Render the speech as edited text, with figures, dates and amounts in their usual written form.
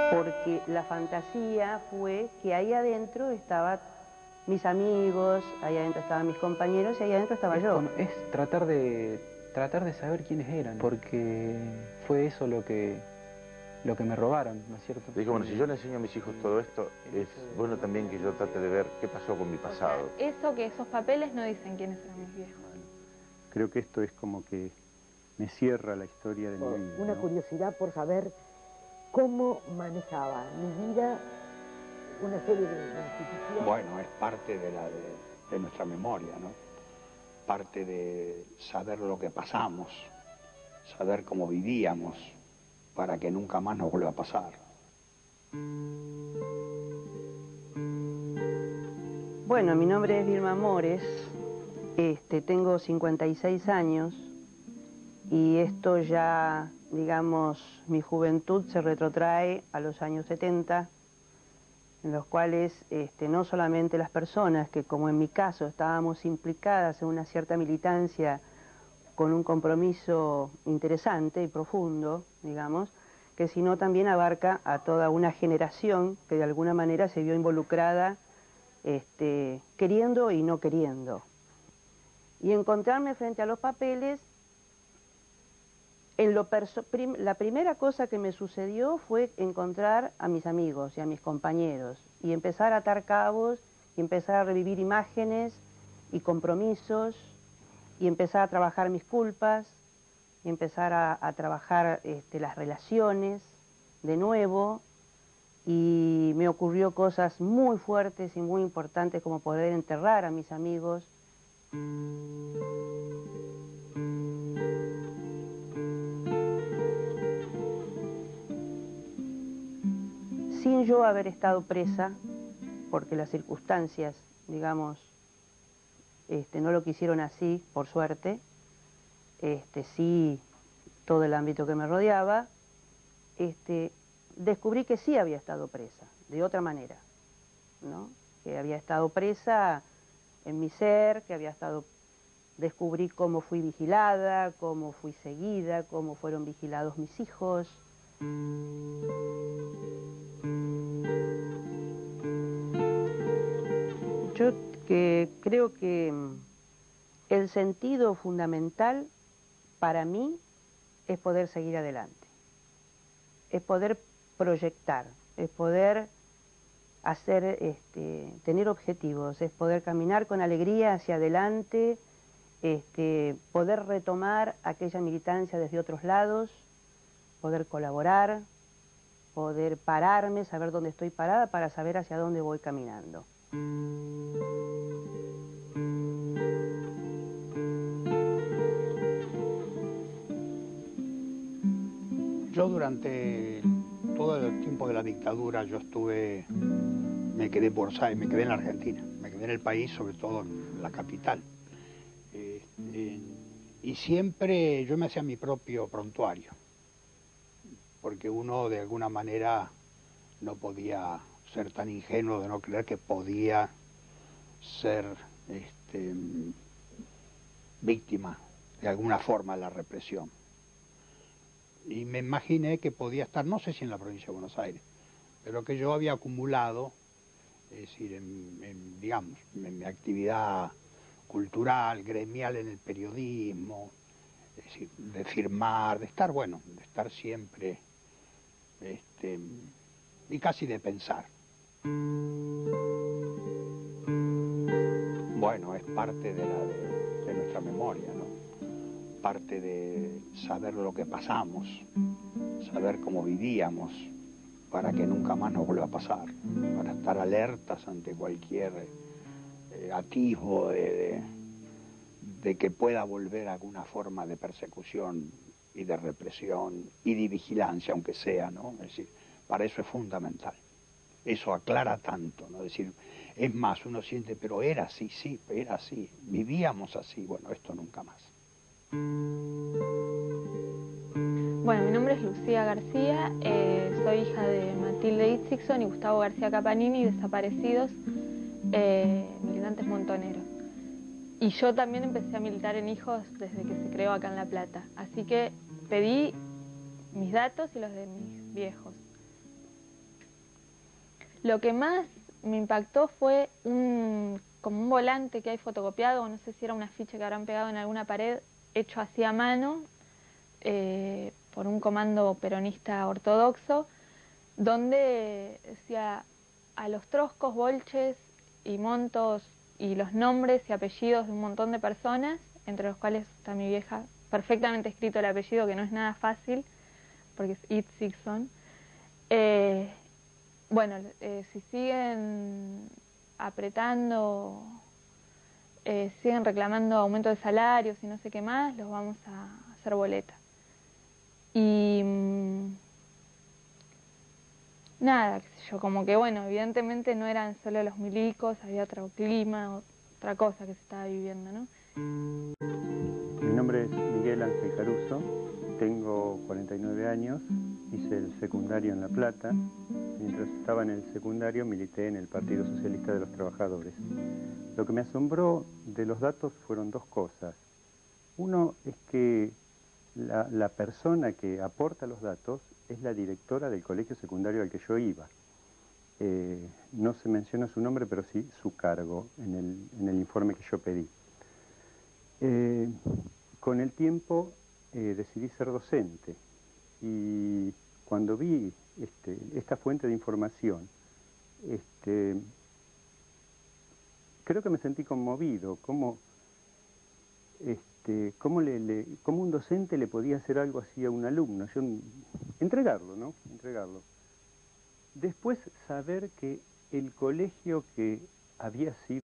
porque la fantasía fue que ahí adentro estaban mis amigos, ahí adentro estaban mis compañeros y ahí adentro estaba yo. Es tratar de saber quiénes eran, porque fue eso lo que me robaron, ¿no es cierto? Dijo, bueno, si yo le enseño a mis hijos todo esto, es bueno también que yo trate de ver qué pasó con mi pasado. O sea, eso que esos papeles no dicen quiénes eran mis viejos. Creo que esto es como que me cierra la historia de mi vida, Una ¿no? curiosidad por saber cómo manejaba mi vida una serie de instituciones. Bueno, es parte de nuestra memoria, ¿no? Parte de saber lo que pasamos, saber cómo vivíamos, para que nunca más nos vuelva a pasar. Bueno, mi nombre es Vilma Mores, tengo 56 años y esto ya, digamos, mi juventud se retrotrae a los años 70, en los cuales no solamente las personas que, como en mi caso, estábamos implicadas en una cierta militancia con un compromiso interesante y profundo, digamos, que sino también abarca a toda una generación que de alguna manera se vio involucrada queriendo y no queriendo. Y encontrarme frente a los papeles, la primera cosa que me sucedió fue encontrar a mis amigos y a mis compañeros y empezar a atar cabos y empezar a revivir imágenes y compromisos y empezar a trabajar mis culpas y empezar a trabajar las relaciones de nuevo. Y me ocurrió cosas muy fuertes y muy importantes como poder enterrar a mis amigos. Sin yo haber estado presa, porque las circunstancias, digamos, no lo quisieron así, por suerte, sí, todo el ámbito que me rodeaba, descubrí que sí había estado presa, de otra manera, ¿no? Que había estado presa en mi ser, descubrí cómo fui vigilada, cómo fui seguida, cómo fueron vigilados mis hijos. Yo creo que el sentido fundamental para mí es poder seguir adelante, es poder proyectar, es poder hacer, tener objetivos, es poder caminar con alegría hacia adelante, poder retomar aquella militancia desde otros lados, poder colaborar, poder pararme, saber dónde estoy parada para saber hacia dónde voy caminando. Yo durante todo el tiempo de la dictadura me quedé en Buenos Aires, me quedé en la Argentina, me quedé en el país, sobre todo en la capital. Y siempre yo me hacía mi propio prontuario, porque uno de alguna manera no podía ser tan ingenuo de no creer que podía ser víctima de alguna forma de la represión. Y me imaginé que podía estar, no sé si en la provincia de Buenos Aires, pero que yo había acumulado, es decir, digamos, en mi actividad cultural, gremial en el periodismo, es decir, de firmar, de estar, bueno, de estar siempre, y casi de pensar. Bueno, es parte de nuestra memoria, ¿no? Parte de saber lo que pasamos, saber cómo vivíamos, para que nunca más nos vuelva a pasar, para estar alertas ante cualquier atisbo de que pueda volver alguna forma de persecución y de represión y de vigilancia, aunque sea, ¿no? Es decir, para eso es fundamental. Eso aclara tanto, ¿no? Es decir, es más, uno siente, pero era así, sí, era así, vivíamos así, bueno, esto nunca más. Bueno, mi nombre es Lucía García, soy hija de Matilde Itzigson y Gustavo García Capanini, desaparecidos, militantes montoneros. Y yo también empecé a militar en Hijos desde que se creó acá en La Plata, así que pedí mis datos y los de mis viejos. Lo que más me impactó fue como un volante que hay fotocopiado, no sé si era un afiche que habrán pegado en alguna pared, hecho así a mano, por un comando peronista ortodoxo, donde decía a los troscos, bolches y montos y los nombres y apellidos de un montón de personas, entre los cuales está mi vieja, perfectamente escrito el apellido, que no es nada fácil, porque es Itzigson. Bueno, si siguen apretando, siguen reclamando aumento de salarios y no sé qué más, los vamos a hacer boleta. Y nada, qué sé yo, como que bueno, evidentemente no eran solo los milicos, había otro clima, otra cosa que se estaba viviendo, ¿no? Mi nombre es Miguel Ángel Caruso, tengo 49 años, hice el secundario en La Plata. Mientras estaba en el secundario milité en el Partido Socialista de los Trabajadores. Lo que me asombró de los datos fueron dos cosas. Uno es que la persona que aporta los datos es la directora del colegio secundario al que yo iba. No se menciona su nombre, pero sí su cargo en el informe que yo pedí. Con el tiempo decidí ser docente y cuando vi esta fuente de información, creo que me sentí conmovido, cómo un docente le podía hacer algo así a un alumno, entregarlo, ¿no? Entregarlo. Después saber que el colegio que había sido